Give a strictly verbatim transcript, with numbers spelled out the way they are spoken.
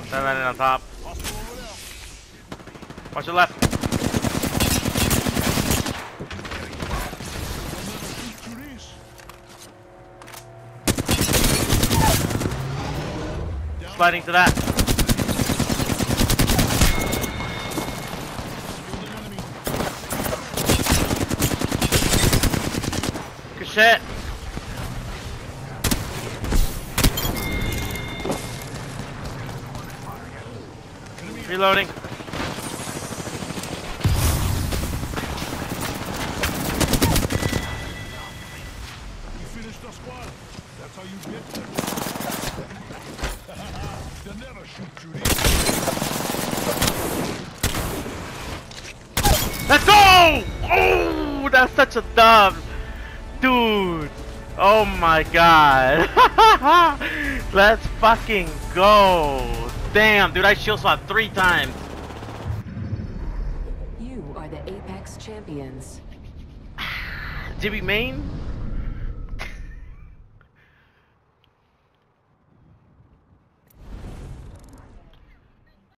They're landing on top. Watch your left. Sliding to that. Good shit. Reloading. You finished the squad. That's how you get them. They'll never shoot you. Let's go! Oh, that's such a dub, dude. Oh my god. Let's fucking go. Damn, dude, I shield swap three times. You are the Apex champions. Gibby main?